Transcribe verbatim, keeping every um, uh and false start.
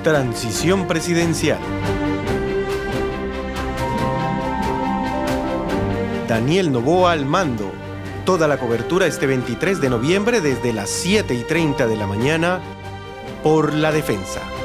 Transición presidencial. Daniel Noboa al mando. Toda la cobertura este veintitrés de noviembre desde las siete y treinta de la mañana por La Defensa.